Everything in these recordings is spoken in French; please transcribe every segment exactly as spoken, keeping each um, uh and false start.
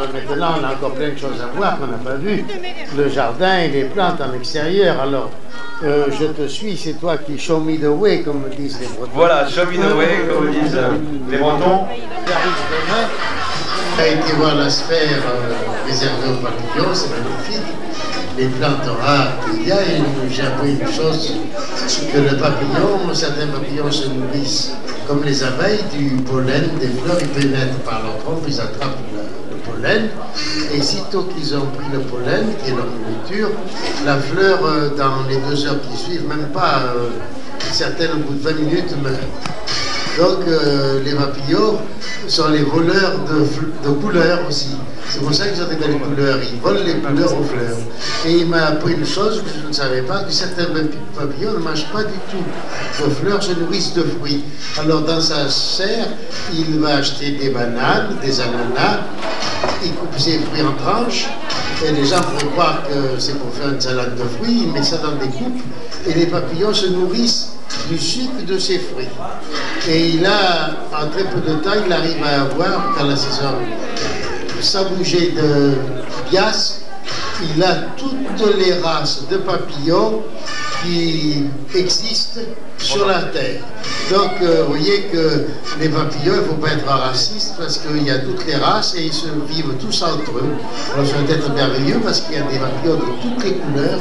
euh, maintenant, on a encore plein de choses à voir qu'on n'a pas vues. Le jardin et les plantes en extérieur. Alors, euh, je te suis, c'est toi qui show me the way, comme disent les Bretons. Voilà, show me the way, comme disent euh, les Bretons. On a été voir la sphère euh, réservée aux papillons, c'est magnifique. Les plantes rares qu'il y a, et j'ai appris une chose, que le papillon, certains papillons se nourrissent comme les abeilles du pollen des fleurs, ils pénètrent par leur trompe, ils attrapent le, le pollen, et sitôt qu'ils ont pris le pollen, qui est leur nourriture, la fleur, euh, dans les deux heures qui suivent, même pas, euh, certaines au bout de vingt minutes meurent. Donc euh, les papillons sont les voleurs de, de couleurs aussi. C'est pour ça qu'ils ont des belles couleurs. Ils volent les couleurs aux fleurs. Et il m'a appris une chose que je ne savais pas, que certains papillons ne mangent pas du tout de fleurs, se nourrissent de fruits. Alors dans sa serre, il va acheter des bananes, des ananas, il coupe ses fruits en tranches. Et les gens pourraient croire que c'est pour faire une salade de fruits, il met ça dans des coupes. Et les papillons se nourrissent du sucre de ces fruits. Et il a, en très peu de temps, il arrive à avoir, quand la saison, sans bouger de pièce, il a toutes les races de papillons qui existent sur la Terre. Donc, euh, vous voyez que les papillons, il ne faut pas être raciste parce qu'il y a toutes les races et ils se vivent tous entre eux. Alors, ça va être merveilleux parce qu'il y a des papillons de toutes les couleurs,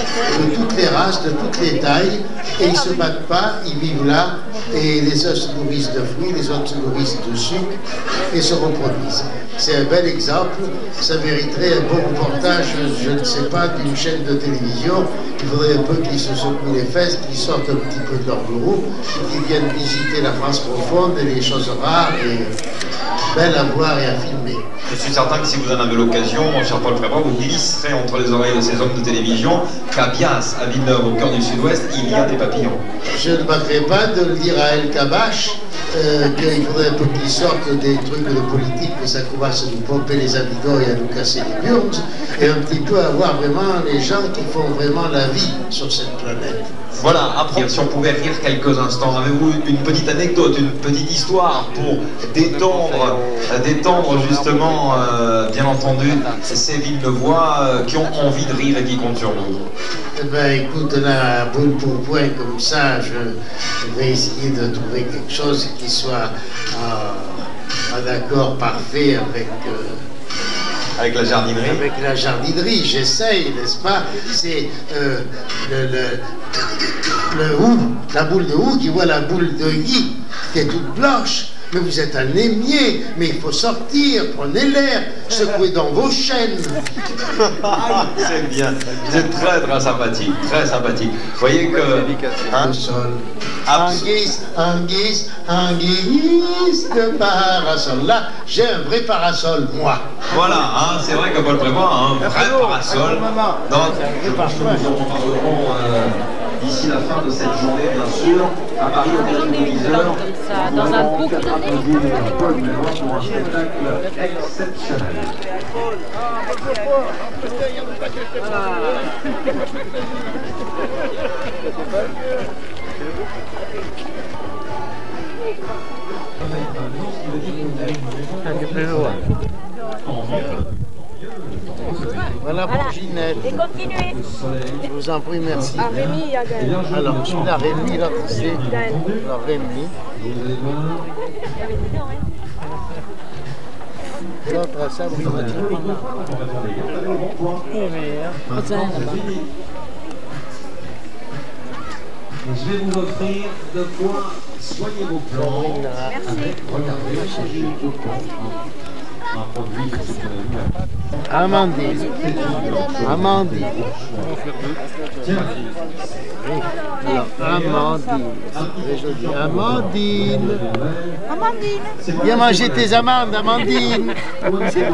de toutes les races, de toutes les tailles, et ils ne se battent pas, ils vivent là, et les uns se nourrissent de fruits, les autres se nourrissent de sucre et se reproduisent. C'est un bel exemple, ça mériterait un bon reportage, je ne sais pas, d'une chaîne de télévision. Il faudrait un peu qu'ils se secouent les fesses, qu'ils sortent un petit peu de leur bureau, qu'ils viennent visiter la France profonde et les choses rares et belles à voir et à filmer. Je suis certain que si vous en avez l'occasion, mon cher Paul Frébois, vous glisserez entre les oreilles de ces hommes de télévision qu'à Bias, à Villeneuve, au cœur du sud-ouest, il y a des papillons. Je ne manquerai pas de le dire à El Kabash, euh, qu'il faudrait un peu qu'ils sortent des trucs de politique, que ça commence à nous pomper les amigos et à nous casser les burnes, et un petit peu avoir vraiment les gens qui font vraiment la vie sur cette planète. Voilà, après, si on pouvait rire quelques instants, avez-vous une petite anecdote, une petite histoire pour détendre, détendre justement, euh, bien entendu, ces Villeneuvois euh, qui ont envie de rire et qui comptent sur vous? Eh bien, écoute, là, boule pour point comme ça, je vais essayer de trouver quelque chose qui soit euh, en accord parfait avec... Euh, Avec la jardinerie. Avec la jardinerie, j'essaye, n'est-ce pas? C'est euh, le, le, le hou, la boule de hou qui voit la boule de gui, qui est toute blanche. Mais vous êtes un émier, mais il faut sortir, prenez l'air, secouez dans vos chaînes. C'est bien, vous êtes très très sympathique, très sympathique. Vous voyez que... Hein? Le sol. En guise, en guise, en guise de parasol. Là, j'ai un vrai parasol, moi. Voilà, hein, c'est vrai que Paul Frébois a un vrai parasol. Donc, je pense que nous en parlerons euh, d'ici la fin de cette journée, bien sûr, à Paris au téléviseur. Dans un bouc. Paul Frébois pour un spectacle exceptionnel. Voilà pour Ginette. Et continuez. Je vous en prie, merci. Ah, Rémi, il y a Gaël. Alors, celui-là, Rémi, là, c'est... Alors, Rémi. L'autre, ça, vous va dire. Je vais vous offrir de quoi soigner vos plantes. Merci. Regardez, il s'agit de un produit que vous avez vu. Amandine. Amandine. Tiens, Oui. Alors, Amandine. C'est très joli. Amandine. Amandine. Viens manger tes amandes, Amandine. c'est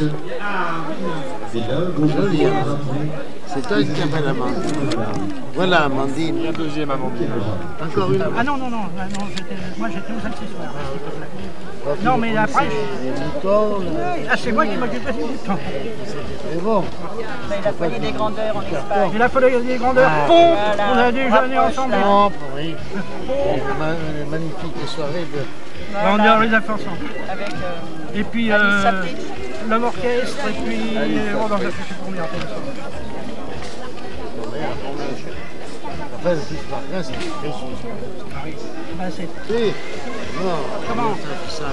Joli, hein. C'est toi qui t'appelles Amandine. Voilà, Amandine. La deuxième Amandine. Encore une. Ah non, non, non, ah, non j'étais- moi j'étais aux accessoires. Non, mais après, Les moutons, le- ah, c'est moi qui m'occupais du bouton. c'est bon. Mais il a fallu des grandeurs en Espagne. Il a fallu des grandeurs Ah, ponts, voilà. on a déjeuné ensemble. Oh, oui. Une ma- une magnifique soirée de... On a- on les a fait ensemble. Avec euh, Et puis, Alice euh, Saplik. l'homme orchestre, et puis on en a fait combien de temps? Enfin, le fils par là, c'est précis. Ben, c'est... Oui. Non, Comment? ça,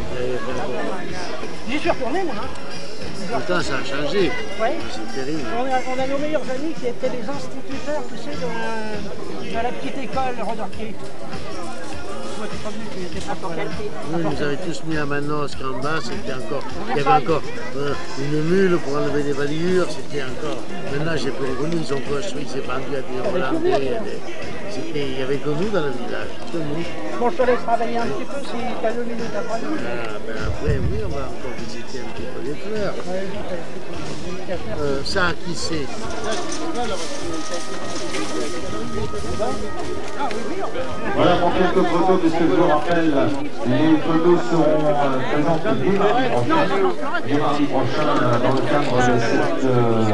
J'y suis retourné, moi. Pourtant, ça a changé. Ouais. C'est terrible. On a, on a nos meilleurs amis qui étaient les instituteurs, tu sais, de, de la petite école Rodorquet. Toi, t'es pas venu, tu n'étais pas pour quel pied? Nous, ils nous avaient tous mis à Manosque en bas, c'était encore. Il y avait encore euh, une mule pour enlever des valures, c'était encore. Maintenant, j'ai plus revenu, ils ont construit, c'est vendu à des Hollandais. à des- C'était, il y avait que nous dans le village. Que nous. Bon, je te laisse travailler un petit peu si tu as deux minutes après. Ah, ben après, oui, on va encore visiter un petit peu les fleurs. Euh, ça, qui c'est? Voilà pour quelques photos, puisque je vous rappelle, les photos seront euh, présentées dès mardi prochain, dès mardi prochain euh, dans le cadre de cette... Euh,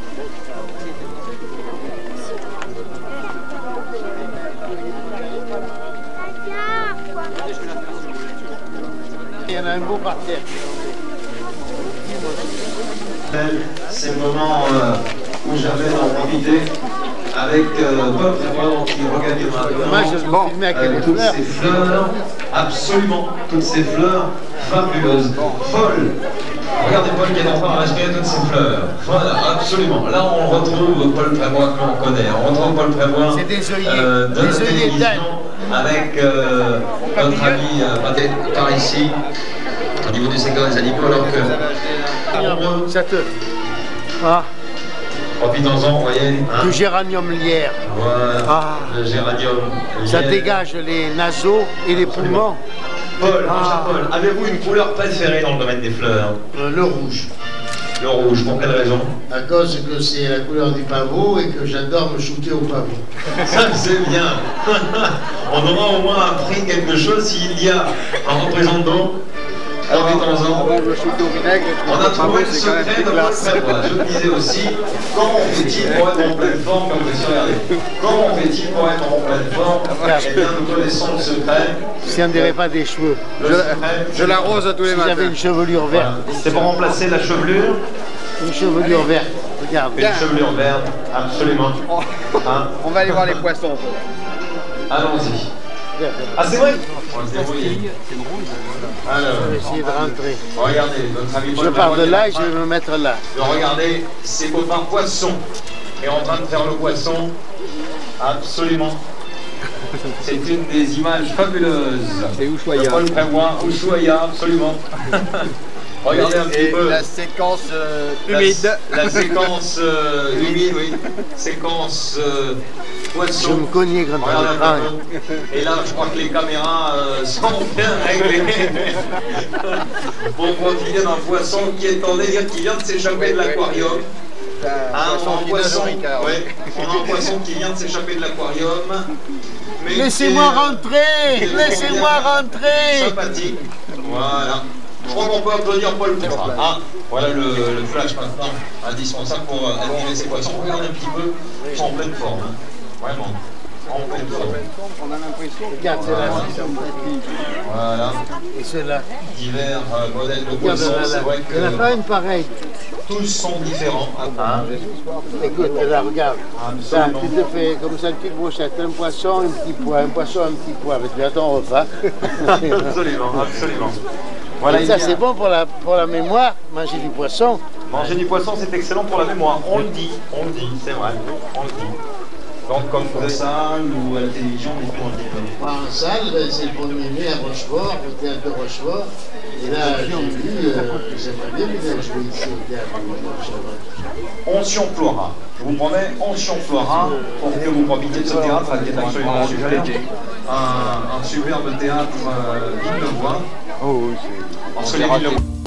Il y en a un beau par terre. C'est le moment euh, où j'avais en profiter avec euh, Paul Prévost qui regagne Dommage de maintenant le filmer avec euh, les toutes fleurs. ces fleurs, absolument toutes ces fleurs fabuleuses. Paul, regardez Paul qui est en train de respirer toutes ces fleurs. Voilà, absolument. Là on retrouve Paul Prévost que l'on connaît. On retrouve Paul Prévost C'est des œillets, euh, de des la œillets télévision avec euh, notre ami euh, Pathé par ici au niveau du secteur des animaux alors que Ça te. Ah, profitons-en, vous voyez. Hein. du géranium lierre. Voilà, Ah. le géranium. Ça lierre. dégage les naseaux et les poumons. Paul, mon Ah. cher Paul, avez-vous une couleur préférée dans le domaine des fleurs? Euh, le rouge. Le rouge, pour quelle raison? À cause que c'est la couleur du pavot et que j'adore me shooter au pavot. Ça, c'est bien. On aura au moins appris quelque chose s'il y a un représentant. Profitons-en. On a trouvé le secret de votre prévoit. Je me disais aussi, comment fait-il pour être en pleine forme comme monsieur Hervé? Comment fait-il pour être en pleine forme? Eh bien, nous connaissons le secret. Si on ne dirait pas des cheveux. Le secret, Je l'arrose tous les Si matins. j'avais une chevelure verte. voilà. C'est pour remplacer la chevelure. Une chevelure verte. Regarde. Une chevelure verte, absolument. Hein? On va aller voir les poissons. Allons-y. Ah, c'est vrai? On va se débrouiller. Alors, Je vais essayer de rentrer. regardez, notre ami Paul Je pars de Prévost là et est en je vais train me mettre là. de regarder ses copains poissons est en train de faire le poisson. Absolument. C'est une des images fabuleuses. C'est Ushuaïa. Paul Prévost, Ushuaïa, absolument. Regardez un petit Et peu. la séquence euh, La- humide. La, séquence euh, humide, oui. Séquence euh, Je poisson. me cognais quand Regardez on un est peu. Et là, je crois que les caméras euh, sont bien réglées pour profiter d'un poisson qui est en délire, qui vient de s'échapper de l'aquarium. Un Ah, on a poisson un qui poisson, nage au Ricard. ouais, on a un poisson qui vient de s'échapper de l'aquarium. mais Laissez-moi qui est- rentrer. qui est Laissez-moi bien rentrer. Sympathique. Voilà. Je crois qu'on peut applaudir Paul Prévost. Ah, voilà le, le flash maintenant, indispensable pour euh, admirer ces poissons. Regardez un petit peu, ils sont en pleine forme. Hein. Vraiment, en pleine forme. On a l'impression que Regarde, c'est là. Voilà, Et ceux-là. divers euh, modèles de Regarde poissons. là, C'est là. vrai Il n'y en a que pas une pareille. tous sont différents. Hein. Écoute, là, regarde. Ça, Absolument. tu te fais comme ça une petite brochette, un poisson, un petit pois, un poisson, un petit pois. Mais tu as ton repas. Absolument, absolument. Voilà, Et il ça, y a- c'est bon pour la, pour la mémoire, manger du poisson. Manger du poisson, c'est excellent pour la mémoire. On le dit, on le dit, c'est vrai, on le dit. Donc, comme vous ça ou à la télévision, on peut en dire. En salle, ben, c'est le premier mai à Rochefort, au théâtre de Rochefort. Et là, j'ai vu, euh, j'aimerais bien venir jouer ici au théâtre de Rochefort. On s'y emploiera. Je vous promets, on s'y emploiera pour que vous profitiez de ce théâtre qui est absolument super. Un, un superbe théâtre euh, Ville-de-Voix. Oh, oui, c'est... Parce que les Villes-de-Voix